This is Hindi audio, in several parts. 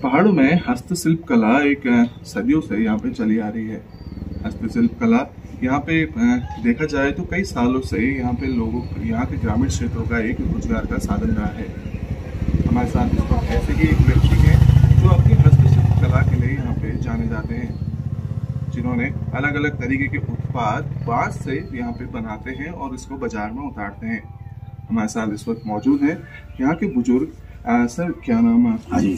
पहाड़ों में हस्तशिल्प कला एक सदियों से यहाँ पे चली आ रही है। हस्तशिल्प कला यहाँ पे देखा जाए तो कई सालों से यहाँ पे लोगों यहाँ के ग्रामीण क्षेत्रों का एक रोजगार का साधन रहा है। हमारे साथ इस वक्त ऐसे ही एक व्यक्ति है जो अपनी हस्तशिल्प कला के लिए यहाँ पे जाने जाते हैं, जिन्होंने अलग अलग तरीके के उत्पाद बांस से यहाँ पे बनाते हैं और इसको बाजार में उतारते हैं। हमारे साथ इस वक्त मौजूद है यहाँ के बुजुर्ग। सर क्या नाम है?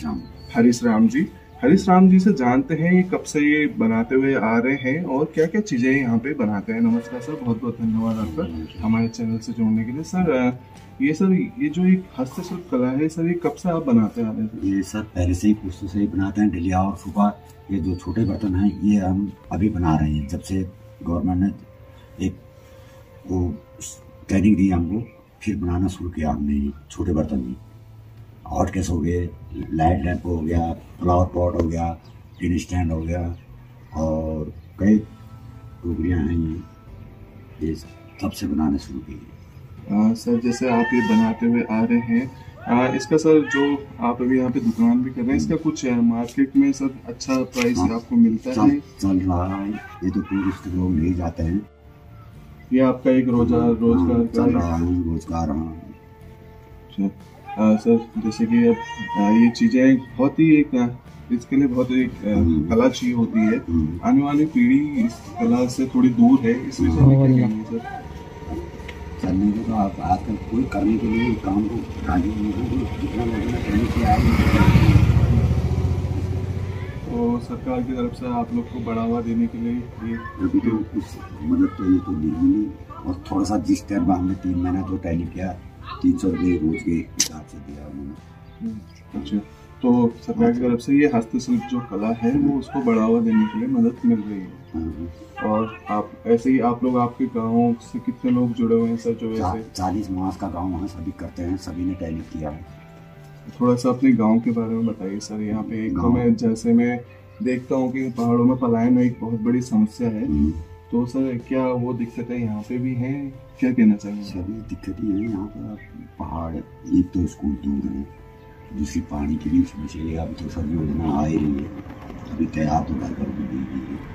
हरीश राम जी से जानते हैं ये कब से ये बनाते हुए आ रहे हैं और क्या क्या चीजें यहाँ पे बनाते हैं। नमस्कार सर, बहुत बहुत धन्यवाद आपका हमारे चैनल से जुड़ने के लिए। सर ये जो एक हस्तशिल्प कला है सर, ये कब से आप बनाते आ रहे हैं? ये सर पहले से ही पुस्तों से ही बनाते हैं। डलिया और सुपा, ये जो छोटे बर्तन हैं ये हम अभी बना रहे हैं। जब से गवर्नमेंट ने एक वो ट्रेनिंग दी हमको, फिर बनाना शुरू किया हमने ये छोटे बर्तन भी। हॉट केस हो गए, लाइट लैंप हो गया, फ्लावर पॉट हो गया, टिन स्टैंड हो गया और कई टोकरियाँ हैं ये तब से बनाने शुरू किए। सर जैसे आप ये बनाते हुए आ रहे हैं, इसका सर जो आप अभी यहाँ पे दुकान भी कर रहे हैं, इसका कुछ मार्केट में सर अच्छा प्राइस आपको मिलता है? चल रहा है, ये तो टूरिस्ट लोग ले जाते हैं। ये आपका एक रोजगार चल रहा है, रोजगार। सर जैसे कि अब ये चीजें बहुत ही एक इसके लिए बहुत एक कला चाहिए होती है। आने वाली पीढ़ी इस कला से थोड़ी दूर है, इस विषय में क्या कहेंगे सर? करने को तो आप आजकल कोई करने के लिए काम को राजी नहीं है, जितना लोगों ने करने किया है। तो सरकार की तरफ से आप लोग को बढ़ावा देने के लिए ये अभी तो कुछ मदद तो ये तो मिली और थोड़ा सा जिस टाइम में हमने 3 महीना तो ट्रेनिंग किया, 300 रुपये रोज के हिसाब से दिया उन्होंने। अच्छा, तो सरकार की तरफ से ये हस्तशिल्प जो कला है वो उसको बढ़ावा देने के लिए मदद मिल रही है। और आप ऐसे ही आप लोग आपके गाँव से कितने लोग जुड़े हुए हैं सर? जो ऐसे 40 मास का गाँव वहाँ सभी करते हैं, सभी ने ट्रेनिंग किया है। थोड़ा सा अपने गांव के बारे में बताइए सर। यहाँ पे एक तो मैं जैसे मैं देखता हूँ कि पहाड़ों में पलायन एक बहुत बड़ी समस्या है, तो सर क्या वो दिक्कतें यहाँ पे भी हैं? क्या कहना चाहिए? सभी दिक्कतें हैं यहाँ पर। पहाड़ एक तो स्कूल दूर है, दूसरी पानी के बीच में से अब तो सब योजना आ ही रही है, अभी तैयार तो घर पर भी दी गई है।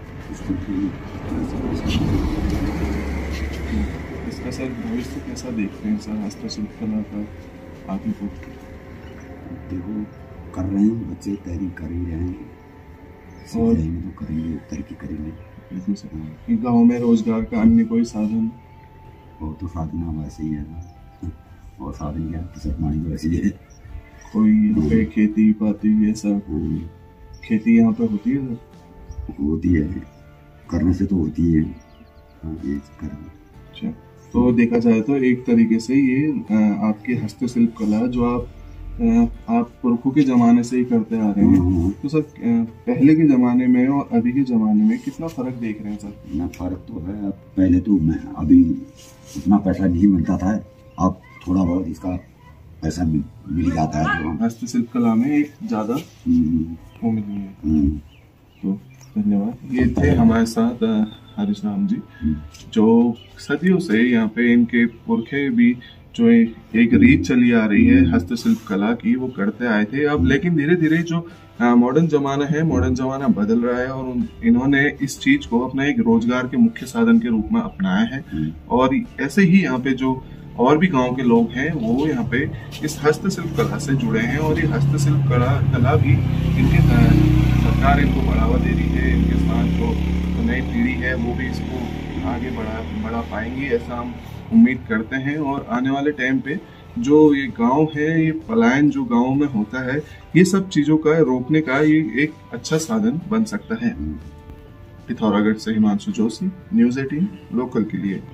इसका सर भविष्य कैसा देखते हैं सर हस्तशिल्प कला का आगे को? देखो कर रहे हैं बच्चे, तैयारी कर ही रहे हैं और तो करेंगे, तरक्की करेंगे। बिल्कुल सर। गाँव में रोजगार का अन्य कोई साधन? वो तो साधन वैसे ही है ना, और साधन क्या, फसल पानी तो वैसे ही है। कोई यहाँ पे खेती पाती है सर? खेती यहाँ पे होती है सर? होती है, करने से तो होती है। ये करना। अच्छा, तो देखा जाए तो एक तरीके से ये आपकी हस्तशिल्प कला जो आप पुरखों के जमाने से ही करते आ रहे हैं, तो सर पहले के जमाने में और अभी के जमाने में कितना फर्क देख रहे हैं सर? ना फर्क तो है। पहले तो मैं अभी उतना पैसा नहीं मिलता था, अब थोड़ा बहुत इसका पैसा मिल जाता है। जो हस्तशिल्प कला में एक ज्यादा वो मिली है। तो धन्यवाद। ये थे हमारे साथ हरीश राम जी, जो सदियों से यहाँ पे इनके पुरखे भी जो एक रीत चली आ रही है हस्तशिल्प कला की, वो करते आए थे। अब लेकिन धीरे धीरे जो मॉडर्न जमाना बदल रहा है और इन्होंने इस चीज को अपना एक रोजगार के मुख्य साधन के रूप में अपनाया है। और ऐसे ही यहाँ पे जो और भी गांव के लोग हैं वो यहाँ पे इस हस्तशिल्प कला से जुड़े हैं और ये हस्तशिल्प कला भी इनके सरकार इनको बढ़ावा दे रही है। इनके साथ जो नई पीढ़ी है वो भी इसको आगे बढ़ा पाएंगी, ऐसा हम उम्मीद करते हैं। और आने वाले टाइम पे जो ये गांव है, ये पलायन जो गांव में होता है, ये सब चीजों का रोकने का ये एक अच्छा साधन बन सकता है। पिथौरागढ़ से हिमांशु जोशी, न्यूज़ 18 लोकल के लिए।